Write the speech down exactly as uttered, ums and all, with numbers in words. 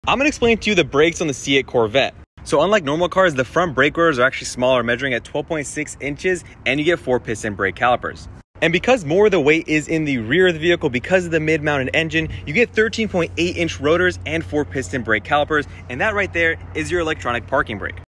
I'm going to explain to you the brakes on the C eight Corvette. So unlike normal cars, the front brake rotors are actually smaller, measuring at twelve point six inches, and you get four piston brake calipers. And because more of the weight is in the rear of the vehicle because of the mid-mounted engine, you get thirteen point eight inch rotors and four piston brake calipers, and that right there is your electronic parking brake.